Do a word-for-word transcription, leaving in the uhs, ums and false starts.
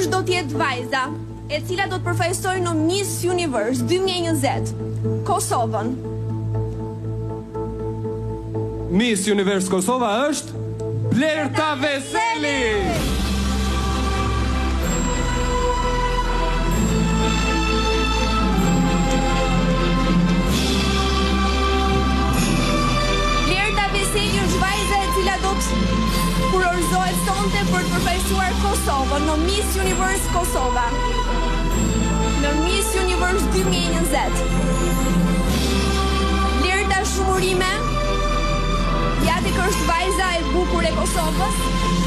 do t'jetë vajza e cila do të përfaqësojë në Miss Universe dy mijë e njëzet Kosovën? Miss Universe Kosova është Blerta Veseli. Do të kurorzohet sonte për të përfaqësuar Kosovën në Miss Universe Kosova, në Miss Universe dy mijë e njëzet. Blerta, shumurime, ja tek është vajza e bukur e Kosovës.